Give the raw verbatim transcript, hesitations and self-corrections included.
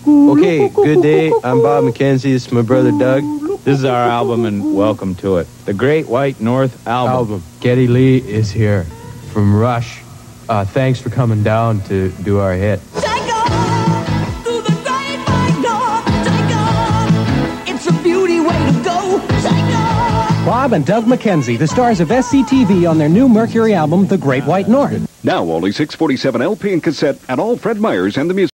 Okay, good day. I'm Bob McKenzie. This is my brother Doug. This is our album, and welcome to it. The Great White North album. Album. Geddy Lee is here from Rush. Uh, thanks for coming down to do our hit. Take off through the great white north. Take off. It's a beauty way to go. Take off. Bob and Doug McKenzie, the stars of S C T V on their new Mercury album, The Great White North. Now only six forty-seven L P and cassette at all Fred Meyers and the music.